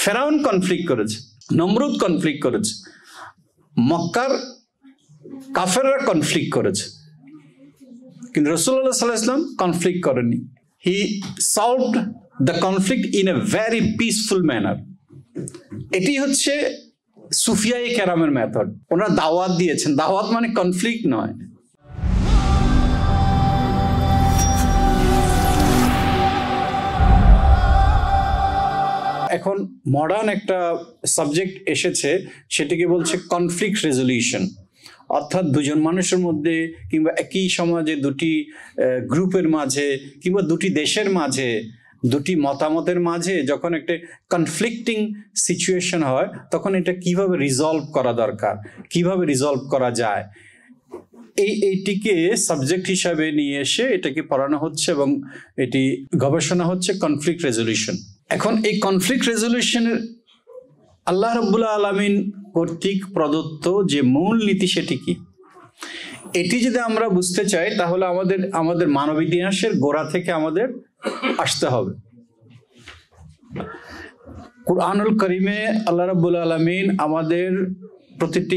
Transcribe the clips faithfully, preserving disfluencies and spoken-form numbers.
ফেরাউন কনফ্লিক্ট করেছে, নমরুদ কনফ্লিক্ট করেছে, মক্কার কাফেররা কনফ্লিক্ট করেছে, কিন্তু রাসূলুল্লাহ সাল্লাল্লাহু আলাইহি ওয়াসাল্লাম কনফ্লিক্ট করেননি। He solved the conflict in a very peaceful manner. এটি হচ্ছে সুফিয়ায়ে কেরামের মেথড। ওনারা দাওয়াত দিয়েছেন, দাওয়াত মানে কনফ্লিক্ট নয়। এখন মডার্ন একটা সাবজেক্ট এসেছে, সেটিকে বলছে কনফ্লিক্ট রেজলিউশন। অর্থাৎ দুজন মানুষের মধ্যে কিংবা একই সমাজে দুটি গ্রুপের মাঝে কিংবা দুটি দেশের মাঝে, দুটি মতামতের মাঝে যখন একটা কনফ্লিক্টিং সিচুয়েশন হয়, তখন এটা কিভাবে রিজলভ করা দরকার, কিভাবে রিজলভ করা যায়, এই এইটিকে সাবজেক্ট হিসাবে নিয়ে এসে এটাকে পড়ানো হচ্ছে এবং এটি গবেষণা হচ্ছে কনফ্লিক্ট রেজলিউশন। এখন এই কনফ্লিক্ট রেজলিউশনের আল্লাহ রাব্বুল আলামিন কর্তৃক প্রদত্ত যে মূল নীতি সেটি কি, এটি যদি আমরা বুঝতে চাই তাহলে আমাদের আমাদের মানব ইতিহাসের গোড়া থেকে আমাদের আসতে হবে। কুরআনুল কারীমে আল্লাহ রাব্বুল আলামিন আমাদের প্রতিটি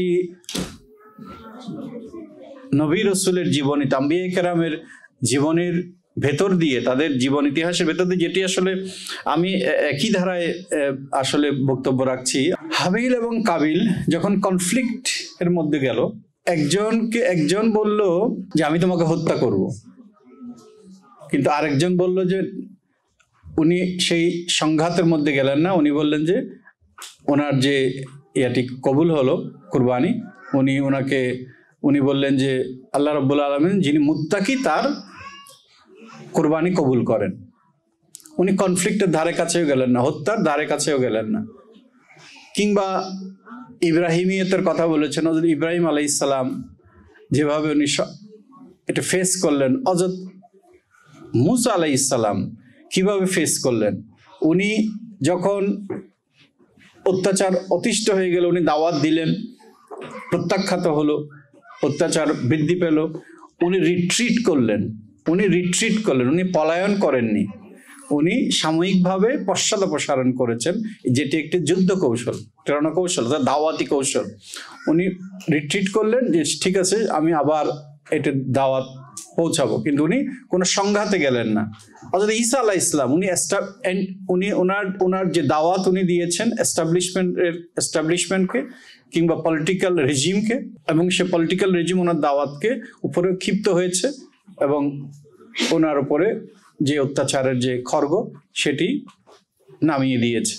নবী রাসূলের জীবনী, আম্বিয়া কেরামের জীবনের ভেতর দিয়ে, তাদের জীবন ইতিহাসের ভেতর দিয়ে, যেটি আসলে আমি একই ধারায় আসলে বক্তব্য রাখছি। হাবিল এবং কাবিল যখন কনফ্লিক্ট এর মধ্যে গেল, একজনকে একজন বলল যে আমি তোমাকে হত্যা করব, কিন্তু আরেকজন বলল যে, উনি সেই সংঘাতের মধ্যে গেলেন না, উনি বললেন যে ওনার যে ইয়াটি কবুল হলো কুরবানি, উনি ওনাকে উনি বললেন যে আল্লাহ রাব্বুল আলামিন যিনি মুত্তাকি তার কুরবানি কবুল করেন। উনি কনফ্লিক্টের ধারে কাছেও গেলেন না, হত্যার ধারে কাছেও গেলেন না। কিংবা ইব্রাহিমিয়তের কথা বলেছেন, হযরত ইব্রাহিম আলাইহিস সালাম যেভাবে উনি এটা ফেস করলেন, হযরত মুসা আলাইহিস সালাম কিভাবে ফেস করলেন। উনি যখন অত্যাচার অতিষ্ঠ হয়ে গেল, উনি দাওয়াত দিলেন, প্রত্যাখ্যাত হলো, অত্যাচার বৃদ্ধি পেল, উনি রিট্রিট করলেন উনি রিট্রিট করলেন উনি পলায়ন করেননি, উনি সাময়িকভাবে পশ্চাদপসারণ করেছেন, যেটি একটি যুদ্ধ কৌশল, প্রেরণা কৌশল, দাওয়াতি কৌশল। উনি রিট্রিট করলেন যে ঠিক আছে আমি আবার এটা দাওয়াত পৌঁছাবো, কিন্তু উনি কোনো সংঘাতে গেলেন না। অর্থাৎ ঈসা আলাইহিস সালাম উনি উনি ওনার ওনার যে দাওয়াত উনি দিয়েছেন এস্টাবলিশমেন্টের এস্টাবলিশমেন্টকে কিংবা পলিটিক্যাল রেজিমকে, এবং সে পলিটিক্যাল রেজিম ওনার দাওয়াতকে উপরে ক্ষিপ্ত হয়েছে এবং ওনার উপরে যে অত্যাচারের যে খড়গ সেটি নামিয়ে দিয়েছে,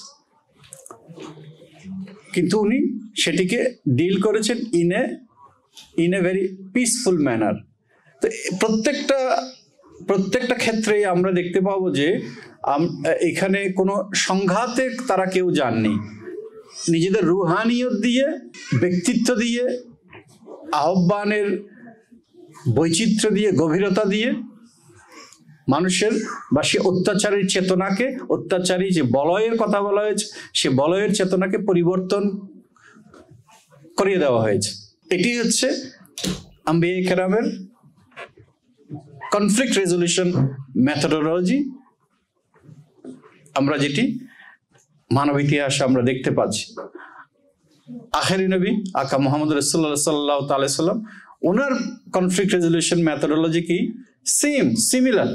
কিন্তু উনি সেটিকে ডিল করেছেন in a in a very peaceful manner. তো প্রত্যেকটা প্রত্যেকটা ক্ষেত্রেই আমরা দেখতে পাবো যে এখানে কোনো সংঘাতে তারা কেউ যাননি, নিজেদের রুহানিয়ত দিয়ে, ব্যক্তিত্ব দিয়ে, আহ্বানের বৈচিত্র্য দিয়ে, গভীরতা দিয়ে মানুষের বা সে অত্যাচারীর চেতনাকে, অত্যাচারী যে বলয়ের কথা বলা হয়েছে সে বলয়ের চেতনাকে পরিবর্তন করিয়ে দেওয়া হয়েছে। এটি হচ্ছে আম্বিয়া কেরামের কনফ্লিক্ট রেজলিউশন মেথোডোলজি, আমরা যেটি মানব ইতিহাসে আমরা দেখতে পাচ্ছি। আখেরি নবী আকা মুহাম্মদ রাসূলুল্লাহ সাল্লাল্লাহু তাআলা সাল্লাম, ওনার কনফ্লিক্ট রেজলিউশন মেথোডোলজি কি সেম সিমিলার।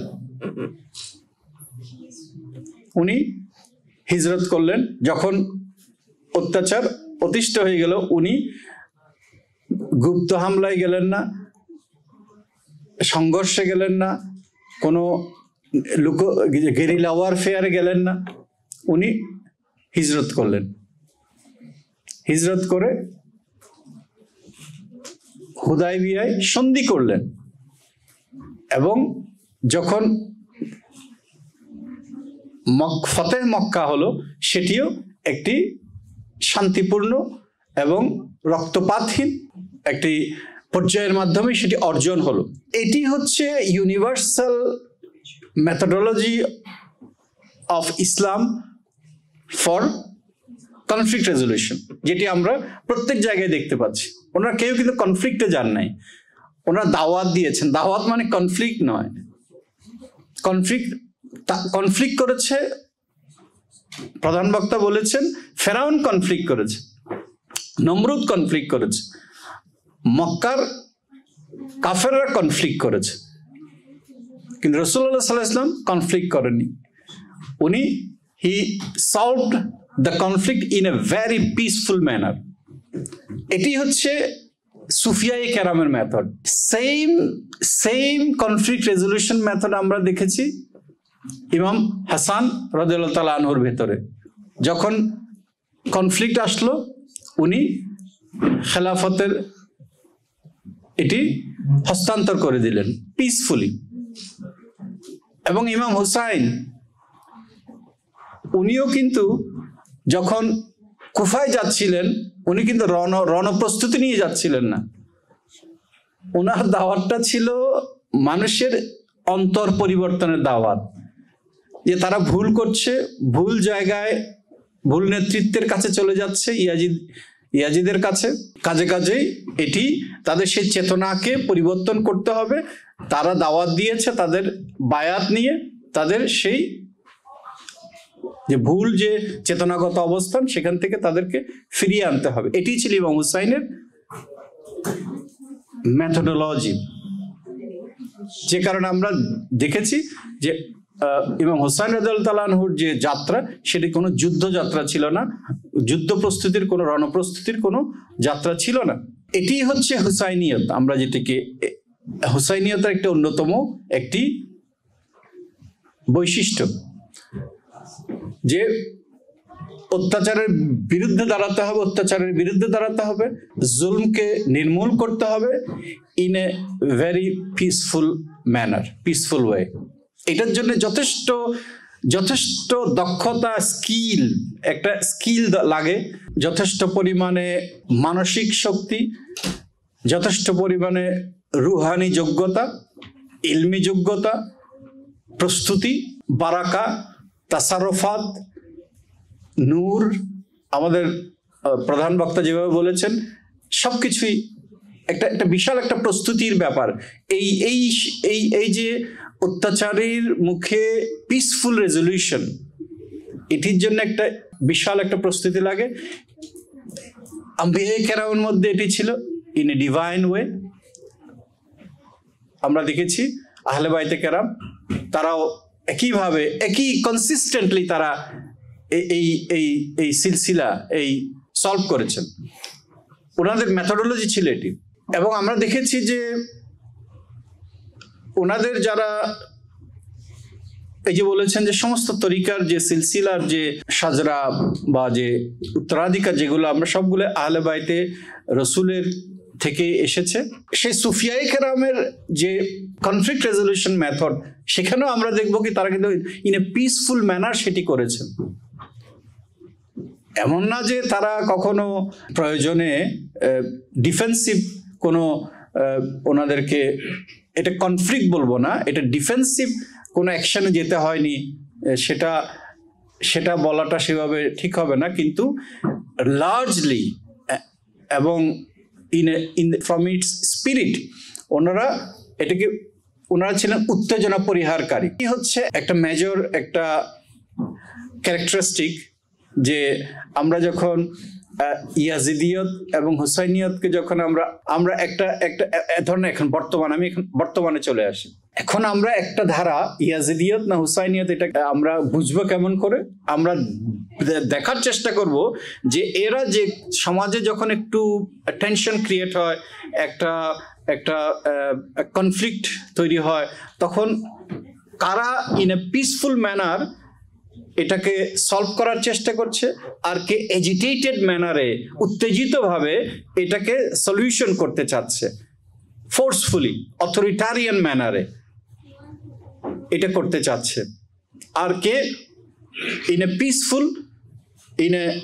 উনি হিজরত করলেন, যখন অত্যাচার অতিষ্ঠ হয়ে গেল উনি গুপ্ত হামলায় গেলেন না, সংঘর্ষে গেলেন না, কোনো লুক গেরিলা ওয়ারফেয়ারে গেলেন না, উনি হিজরত করলেন। হিজরত করে হুদায়বিয়ায় সন্ধি করলেন, এবং যখন ফতেহ মক্কা হলো সেটিও একটি শান্তিপূর্ণ এবং রক্তপাতহীন একটি পর্যায়ের মাধ্যমে সেটি অর্জন হলো। এটি হচ্ছে universal methodology of Islam for conflict resolution, যেটি আমরা প্রত্যেক জায়গায় দেখতে পাচ্ছি। ওনারা কেউ কিন্তু কনফ্লিক্টে যান নাই, ওনারা দাওয়াত দিয়েছেন। দাওয়াত মানে কনফ্লিক্ট নয়, কনফ্লিক্ট কনফ্লিক্ট করেছে প্রধান বক্তা বলেছেন ফেরাউন কনফ্লিক্ট করেছে, নমরুদ কনফ্লিক্ট করেছে, মক্কার কাফেররা কনফ্লিক্ট করেছে, কিন্তু রাসূলুল্লাহ সাল্লাল্লাহু আলাইহি ওয়াসাল্লাম কনফ্লিক্ট করেননি। উনি he solved the conflict in a very peaceful manner. এটি হচ্ছে সুফিয়ায়ে কেরামের method. Same same conflict resolution method আমরা দেখেছি ইমাম হাসান রাদিয়াল্লাহু তাআলা আনহুর ভেতরে। যখন কনফ্লিক্ট আসলো উনি খেলাফতের এটি হস্তান্তর করে দিলেন পিসফুলি। এবং ইমাম হুসাইন উনিও কিন্তু যখন কুফায় যাচ্ছিলেন উনি কিন্তু রণ রণপ্রস্তুতি নিয়ে যাচ্ছিলেন না। ওনার দাওয়াতটা ছিল মানুষের অন্তর পরিবর্তনের দাওয়াত, যে তারা ভুল করছে, ভুল জায়গায় ভুল নেতৃত্বের কাছে চলে যাচ্ছে, ইয়াজিদ ইয়াজিদের কাছে। কাজে কাজেই এটি তাদের সেই চেতনাকে পরিবর্তন করতে হবে। তারা দাওয়াত দিয়েছে তাদের বায়াত নিয়ে, তাদের সেই যে ভুল যে চেতনাগত অবস্থান সেখান থেকে তাদেরকে ফিরিয়ে আনতে হবে। এটি ছিল ইমাম হুসাইনের মেথোডোলজি। যে কারণে আমরা দেখেছি যে ইমাম হুসাইন রাদিয়াল্লাহু তাআলা আনহুর যে যাত্রা সেটি কোনো যুদ্ধ যাত্রা ছিল না, যুদ্ধ প্রস্তুতির কোনো রণপ্রস্তুতির কোনো যাত্রা ছিল না। এটি হচ্ছে হুসাইনিয়ত। আমরা যেটিকে হুসাইনিয়তের একটা অন্যতম একটি বৈশিষ্ট্য, যে অত্যাচারের বিরুদ্ধে দাঁড়াতে হবে, অত্যাচারের বিরুদ্ধে দাঁড়াতে হবে, জুলমকে নির্মূল করতে হবে in a very peaceful manner, peaceful way. এটার জন্য যথেষ্ট যথেষ্ট দক্ষতা, স্কিল, একটা স্কিল লাগে, যথেষ্ট পরিমাণে মানসিক শক্তি, যথেষ্ট পরিমাণে রুহানি যোগ্যতা, ইলমি যোগ্যতা, প্রস্তুতি, বারাকা, তাসারুফাত, নূর। আমাদের প্রধান বক্তা যেভাবে বলেছেন সবকিছুই একটা একটা বিশাল একটা প্রস্তুতির ব্যাপার। এই এই এই এই যে অত্যাচারের মুখে পিসফুল রেজলিউশন, এটির জন্য একটা বিশাল একটা প্রস্তুতি লাগে। আম্বিয়া কেরামের মধ্যে এটি ছিল ইন এ ডিভাইন ওয়ে। আমরা দেখেছি আহলে বাইতে কেরাম তারাও একইভাবে একই কনসিস্টেন্টলি তারা এই এই এই সিলসিলা এই সলভ করেছেন। ওনাদের মেথোডোলজি ছিল এটি। এবং আমরা দেখেছি যে ওনাদের যারা এই যে বলেছেন যে সমস্ত তরিকার যে সিলসিলার যে সাজরা বা যে উত্তরাধিকার যেগুলো আমরা সবগুলো আহলে বাইতে রসুলের থেকে এসেছে। সেই সুফিয়ায়ে কেরামের যে কনফ্লিক্ট রেজলিউশন মেথড, সেখানেও আমরা দেখবো কি তারা কিন্তু ইন এ পিসফুল ম্যানার সেটি করেছেন। এমন না যে তারা কখনো প্রয়োজনে ডিফেন্সিভ কোনো ওনাদেরকে, এটা কনফ্লিক্ট বলবো না, এটা ডিফেন্সিভ কোনো অ্যাকশনে যেতে হয়নি, সেটা সেটা বলাটা সেভাবে ঠিক হবে না। কিন্তু লার্জলি এবং in in from its spirit ওনারা এটাকে ওনারা ছিলেন উত্তেজনা পরিহারকারী। এই হচ্ছে একটা মেজর একটা ক্যারেক্টারিস্টিক, যে আমরা যখন ইয়াজিদিয়ত এবং হুসাইনিয়তকে যখন আমরা আমরা একটা একটা ধরনের এখন বর্তমান আমি এখন বর্তমানে চলে আসি, এখন আমরা একটা ধারা ইয়াজিদিয়ত না হুসাইনিয়ত এটা আমরা বুঝবো কেমন করে? আমরা দেখার চেষ্টা করব যে এরা যে সমাজে যখন একটু টেনশন ক্রিয়েট হয়, একটা একটা কনফ্লিক্ট তৈরি হয়, তখন কারা ইন এ পিসফুল ম্যানার এটাকে সলভ করার চেষ্টা করছে, আর কে এজিটেটেড ম্যানারে উত্তেজিতভাবে এটাকে সলিউশন করতে চাচ্ছে, ফোর্সফুলি অথরিটারিয়ান ম্যানারে এটা করতে চাচ্ছে, আর কে in a peaceful in a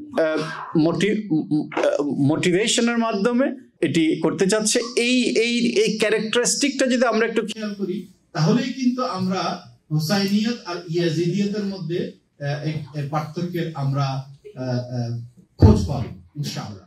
মোটিভেশনের মাধ্যমে এটি করতে চাচ্ছে। এই এই এই ক্যারেক্টারিস্টিকটা যদি আমরা একটু খেয়াল করি তাহলেই কিন্তু আমরা হুসাইনিয়ত আর ইয়াজিদিয়তের মধ্যে পার্থক্যের আমরা খোঁজ পাবো ইনশাআল্লাহ।